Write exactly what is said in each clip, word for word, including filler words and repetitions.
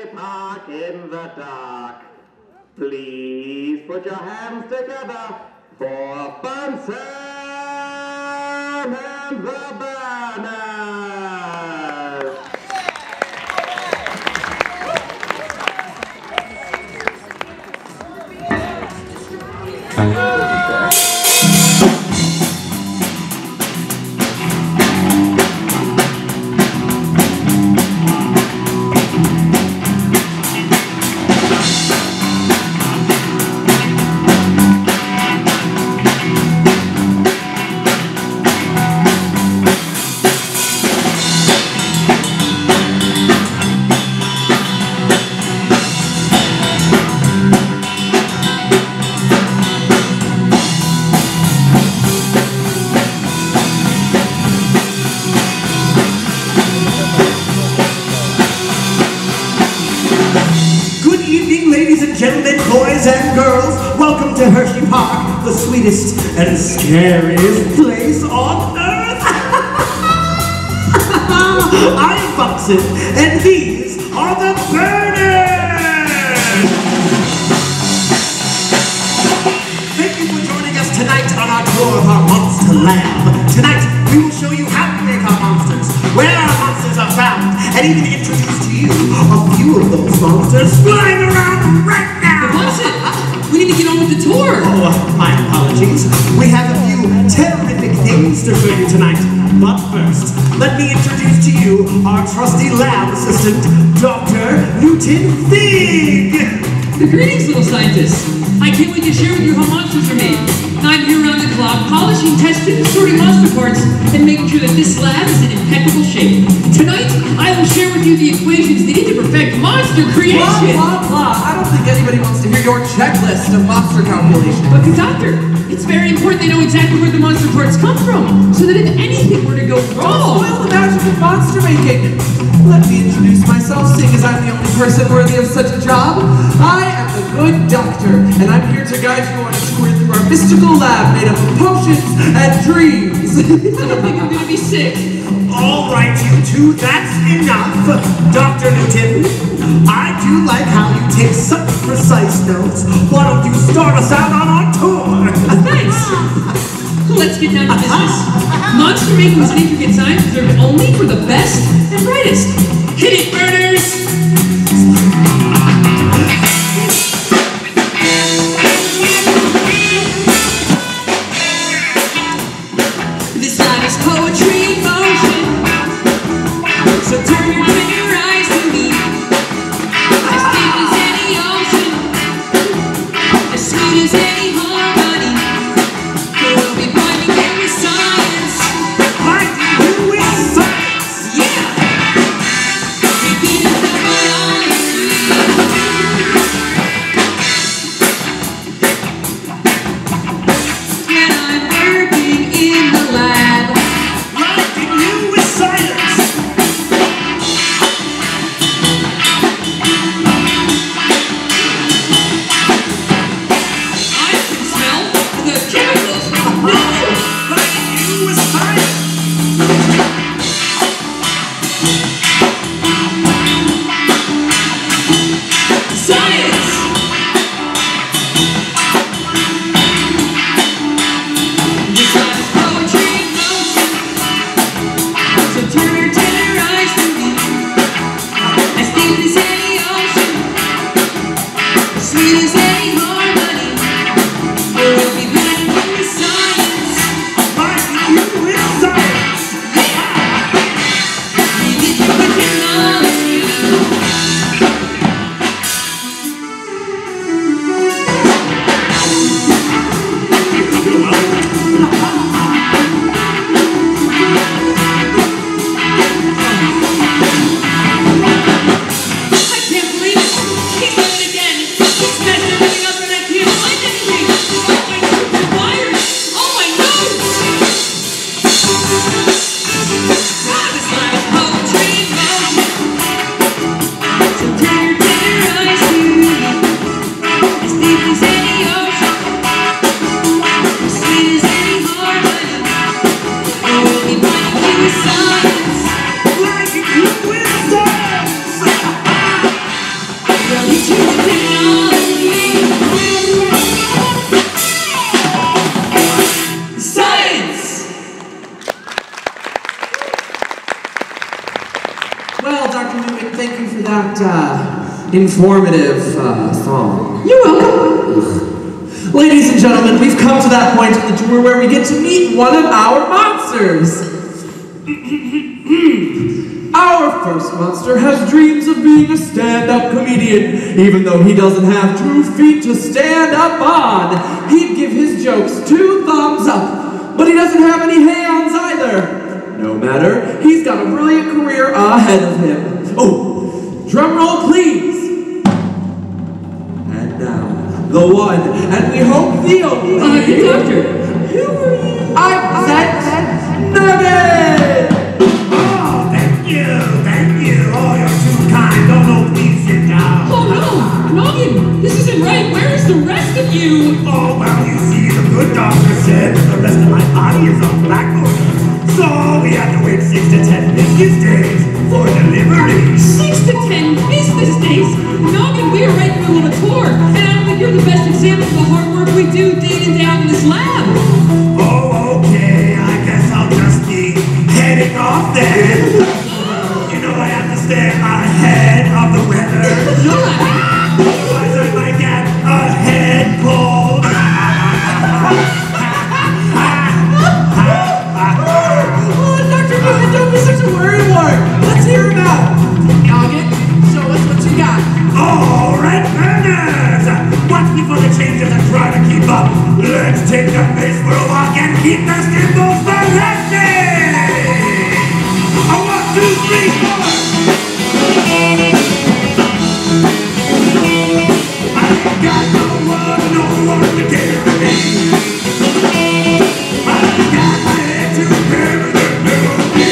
Hersheypark in the dark. Please put your hands together for Bunsen and the Burners. Gentlemen, boys and girls, welcome to Hersheypark, the sweetest and scariest place on earth. I'm Bunsen, and these are the Burners. Thank you for joining us tonight on our tour of our monster lab. Tonight, we will show you how to make our monsters, where our monsters are found, and even introduce to you a few of those monsters flying around right now. Bunsen, we need to get on with the tour. Oh, my apologies. We have a few terrific things to show you tonight. But first, let me introduce to you our trusty lab assistant, Doctor Newton Fig. Greetings, little scientists. I can't wait to share with you how monsters are made. I'm here around the clock, polishing, testing, sorting monster parts, and making sure that this lab is in impeccable shape. Tonight, I will share with you the equations needed to perfect monster creation. Blah, blah, blah. I don't think anybody wants to hear your checklist of monster calculations. But doctor, it's very important they know exactly where the monster parts come from, so that if anything were to go wrong... Don't spoil the magic of monster making. Let me introduce myself, seeing as I'm the only person worthy of such a job. I am the good doctor, and I'm here to guide you on a tour through our mystical lab made up of potions and dreams. I don't think I'm gonna be sick. All right, you two, that's enough. Doctor Newton, I do like how you take such precise notes. Why don't you start us out on our tour? Thanks. Let's get down to business. Monster making is an intricate science reserved only for the best and brightest. Hit it, Burners! This lab is poetry in motion, so turn your clear eyes to me. As deep as any ocean, as sweet as any harmony. We'll be blinding you with science. Blinding you with science? Yeah! Repeat it to my Well, Doctor Newman, thank you for that uh, informative uh, song. You're welcome. Ladies and gentlemen, we've come to that point in the tour where we get to meet one of our monsters. Our first monster has dreams of being a stand-up comedian. Even though he doesn't have two feet to stand up on, he'd give his jokes two thumbs up. But he doesn't have any hands either. No matter, he's got a brilliant career ahead of him. Oh, drum roll please. And now, the one, and we hope the only. Uh, good doctor. Who are you? I'm Zach Nugget! Oh, thank you, thank you. Oh, you're too kind. Don't know, please sit down. Oh no, Noggin, this isn't right. Where is the rest of you? Oh, well, you see, the good doctor said that the rest of my body is on back order. So we have to wait six to ten business days for delivery. Six to ten business days? Noggin, we are right in the middle of a tour, and I don't think you're the best example of the hard work we do day in and day out in this lab. Oh, okay, I guess I'll just be heading off then. You know, I have to stay ahead of the weather. Otherwise I might get a head cold. Oh, Doctor Newman, don't be such a worrywart. Let's hear him out. Noggin, show us what you got. All right, Burners! Watch me for the changes and try to keep up. Let's take the pace for a walk and keep the symbols for resting! A one, two, three, four! I ain't got no one, no one to carry me. I got my head to carry the melody.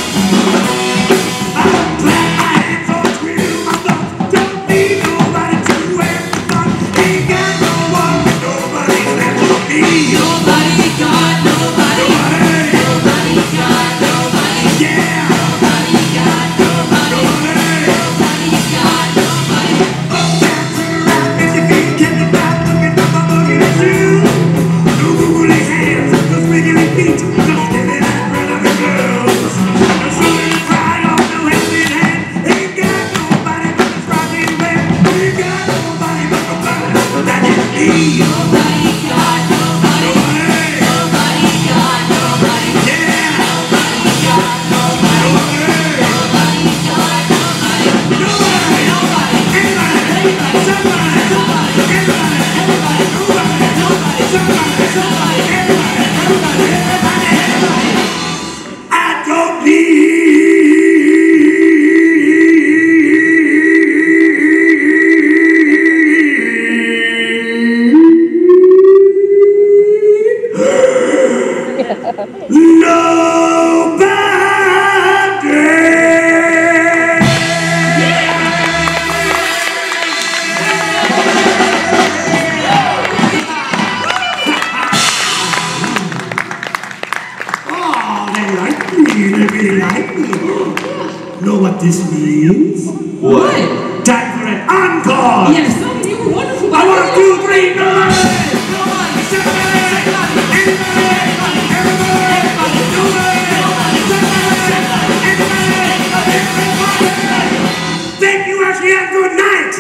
I'm glad I ain't so sweet my thoughts. Don't need nobody to have fun. Ain't got no one, nobody's there for me. Nobody got nobody. Nobody. Nobody got nobody. Yeah. Nobody got nobody. Nobody. Nobody got nobody. Uptown to the right, fifty feet, get me back, looking up, I'm looking at you. No googly hands, no squiggly feet, just giving that rhythm and blues. No sugar to cry off, no helping hand. Ain't got nobody but this rocking band. Ain't got nobody but the band that is me. Nobody got nobody. Nobody. Nobody got nobody. Yeah. Nobody got nobody. Nobody. Nobody got nobody. Nobody. Nobody. Anybody. Anybody. Somebody. Somebody. Everybody. Everybody. Nobody. Nobody. Somebody. Somebody. Everybody. Everybody. Everybody. Everybody. I don't need Know what this means? What? Time for an encore! Yes, Noggin, you were wonderful. I want two, three, nobody! Nobody. Somebody! Anybody! Everybody! Nobody! Somebody! Anybody! Everybody! Thank you, Ashley, and good night!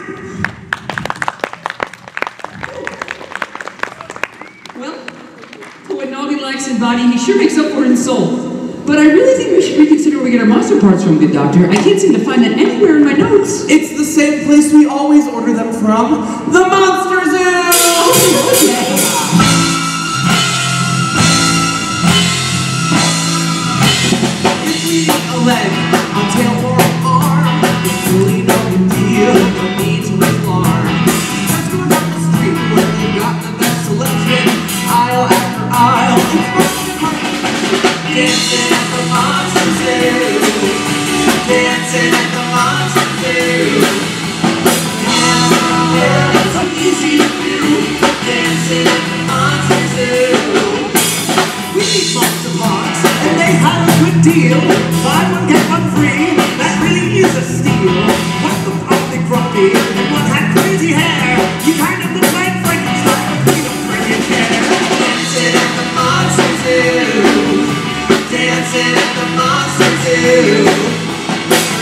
Well, for what Noggin lacks in body, he sure makes up for it in soul. But I really think we should reconsider where we get our monster parts from, good doctor. I can't seem to find that anywhere in my notes. It's the same place we always order them from, the Monster Zoo! If we need a leg, a tail, or an arm, it's really no big deal, no need to alarm. Let's go down the street where they got the best selection, aisle after aisle, it's most dancing at the Monster Zoo, dancing at the Monster Zoo. Yeah, it's so easy to do, dancing at the Monster Zoo. We need monster parts, and they have a good deal. Buy one, get one free, that really is a steal. One looked awfully grumpy, and one had crazy hair. You kind of look like Frankenstein, but we don't really care. Dancing at the Monster Zoo. Dancing at the Monster Zoo.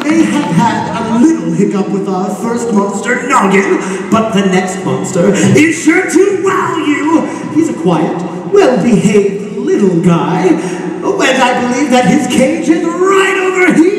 may have had a little hiccup with our first monster, Noggin, but the next monster is sure to wow you. He's a quiet, well-behaved little guy, and I believe that his cage is right over here.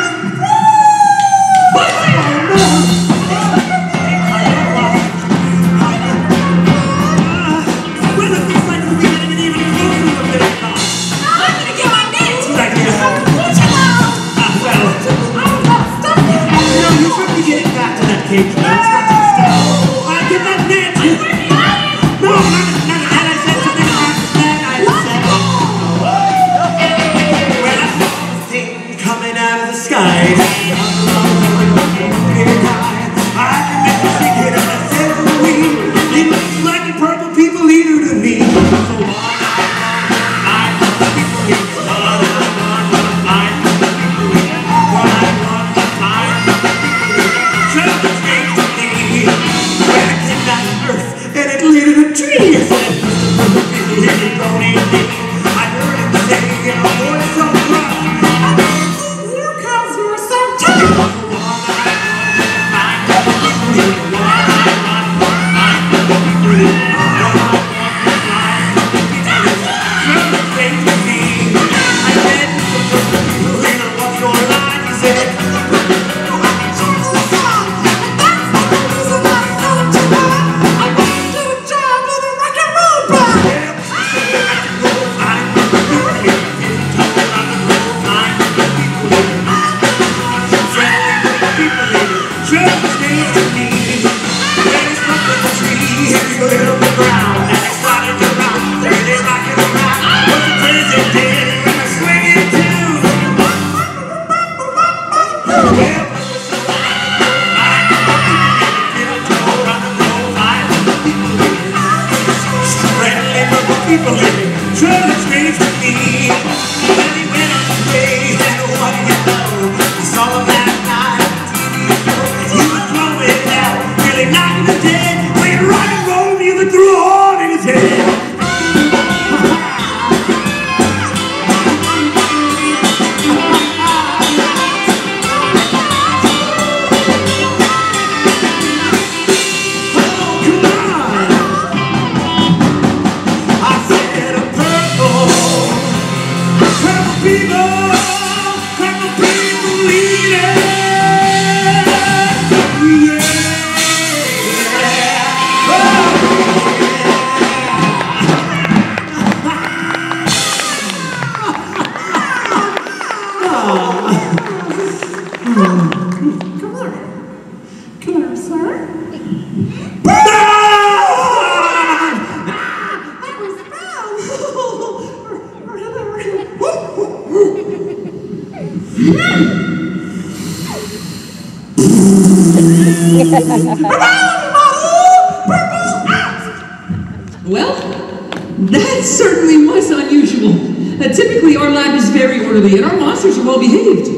Well, that certainly was unusual. Uh, typically, our lab is very orderly, and our monsters are well behaved.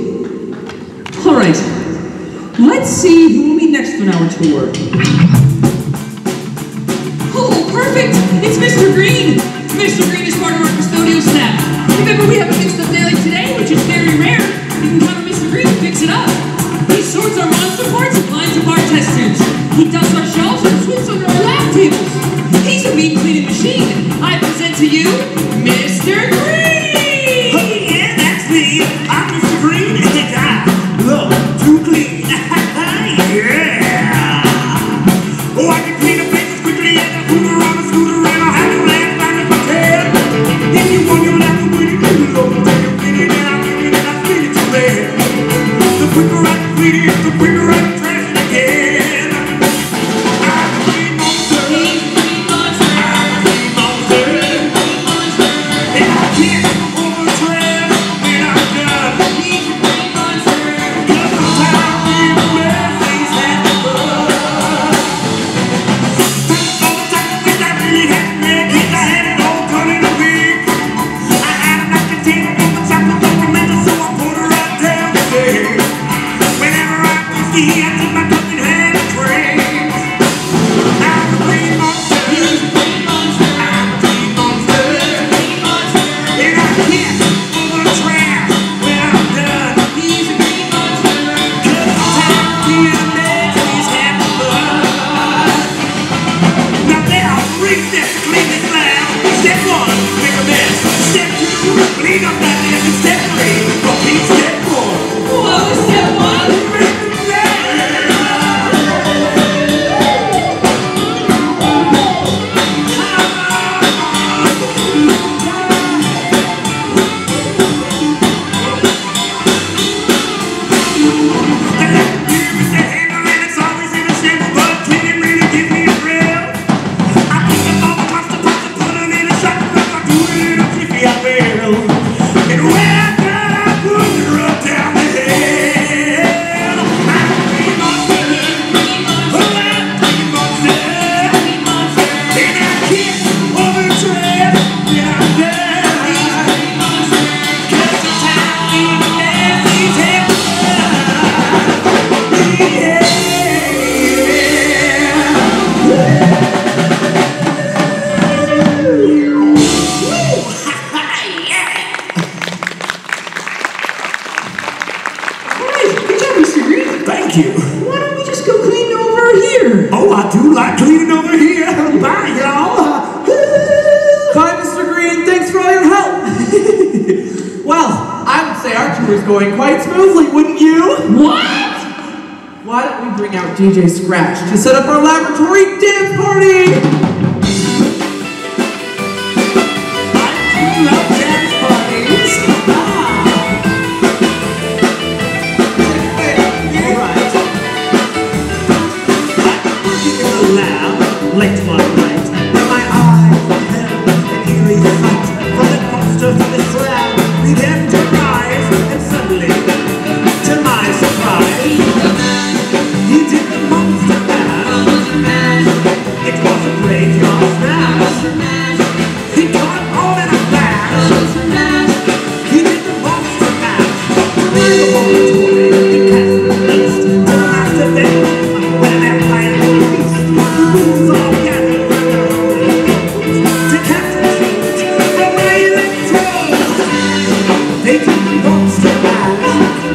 All right, let's see who will be next on our tour. Oh, perfect! It's Mister Green. Mister Green is part of our custodial staff. Remember, we have a mixed-up day like today, which is very rare. You can count on Mister Green to fix it up. He sorts our monster parts and lines up our test tubes. He dusts our shelves and sweeps under our lab tables. He's a meat cleaning machine. I present to you, Mister Green! Oh, yeah, that's me. I'm Mister Green, and I love to clean. Yeah! Oh, I can clean up places quickly, and I move around the scooter, and I'll have you laugh back at my tail. If you want your laugh to win it, you know, take a minute, and I'll give it, and I'll clean it to bed. The quicker I can clean it, the quicker I can trash it again. He's a green monster. Thank you. Why don't we just go clean over here? Oh, I do like cleaning over here. Bye, y'all. Bye, Mister Green. Thanks for all your help. Well, I would say our tour is going quite smoothly, wouldn't you? What? Why don't we bring out D J Scratch to set up our laboratory dance party? I do love dance parties. Ah. All right. I'm working in the lab late one night, when my eyes beheld an eerie sight. From the monster from the slab began to rise, and suddenly, to my surprise, he did the monster mash. It was a graveyard smash. He caught all in a flash. He did the monster mash. In the laboratory, he cast the beast to the master bed, when an empire feast. Fools all gathered round their holy nose to catch a treat from my electrodes. They did the monster mash.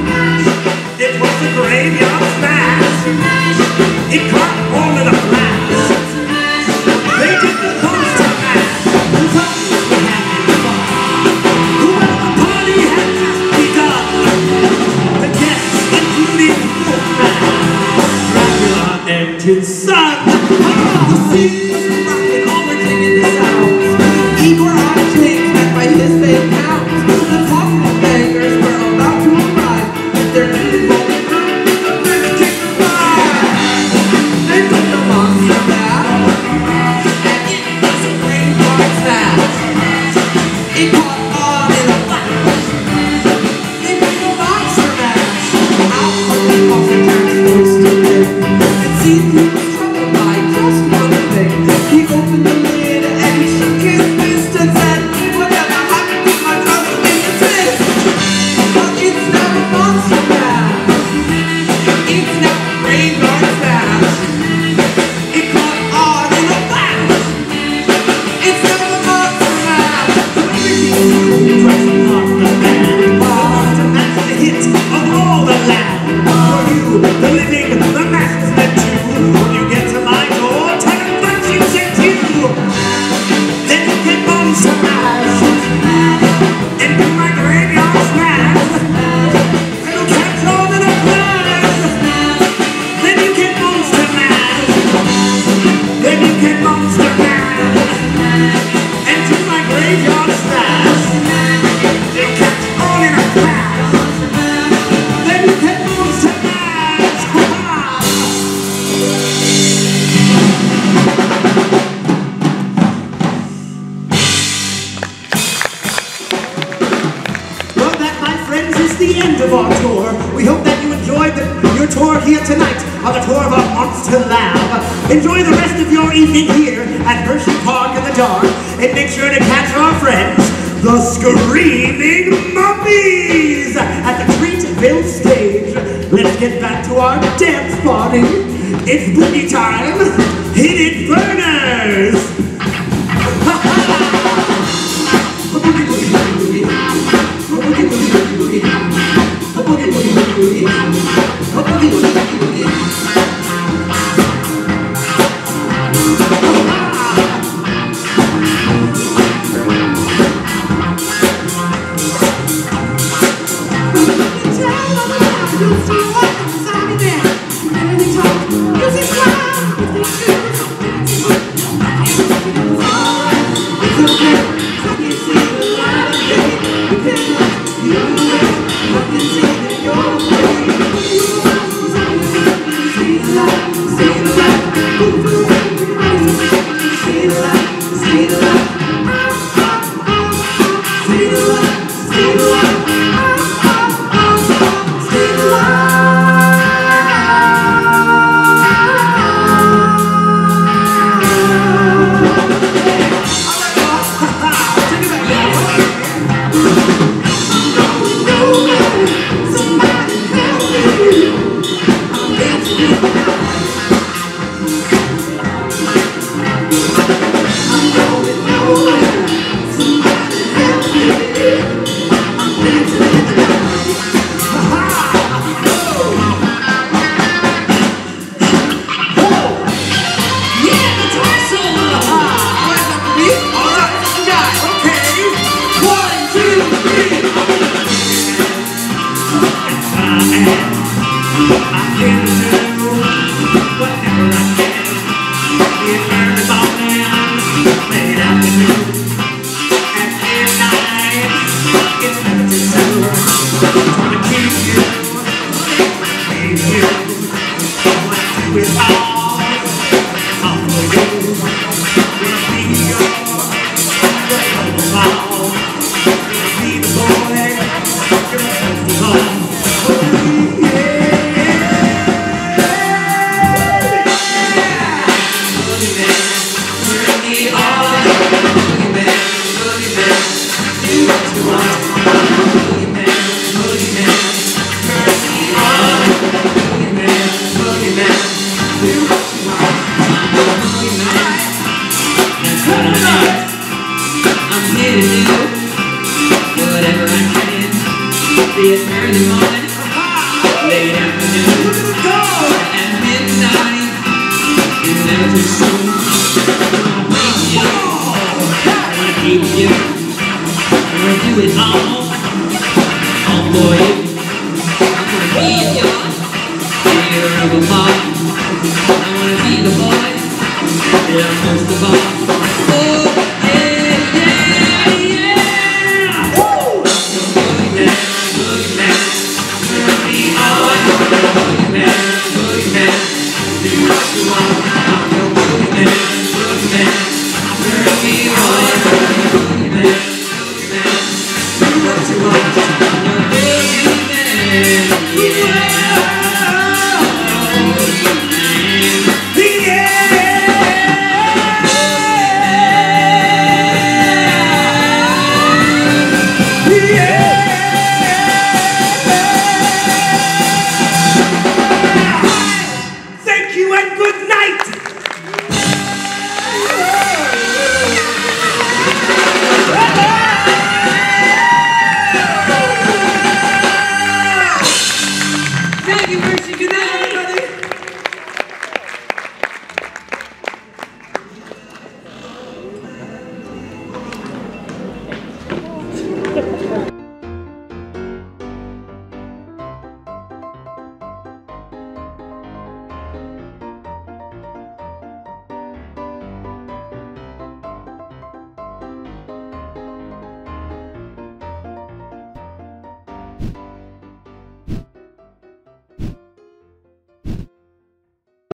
It was a graveyard smash. It caught all in a flash. They did the monster mash. Who thought we were having fun? Well, the party had just begun. The guests, including Wolfman, Dracula, and his son. The scene is rocking, all we're digging the sounds. Igor on chains, backed by his fake hounds. The talking bangers were about to arrive. They're moving rolling through. Let's kick the fire. They put the monster back. And it was a graveyard smash. It caught on in a flash. They put the monster mash. Out from the monster jack's voice to him. It seemed he was troubled by just one thing. He opened the lid and he shook his fist and said, whatever happened to my brother in the twist? But it's now a monster mash. It's now a graveyard smash. It caught on in a flash. It's now a monster mash. Press upon the band. Monster mash, the hit of all the land. For you, the living, the masses meant to. When you get to my door, tell them what you said to. Then you get monster mash. And do my graveyard smash. It'll catch on in a flash. Then you get monster mash. Then you get monster mash. And do my graveyard smash. It'll catch on in a flash. Then you get monster mash. Well, that, my friends, is the end of our tour. We hope that you enjoyed the, your tour here tonight on the tour of our Monster Lab. Enjoy the rest of your evening here at Hersheypark in the dark, and make sure to catch our friends, the Screaming Mummies, at the Treatville stage. Let's get back to our dance party. It's boogie time. Hit it, Burners! You real monster.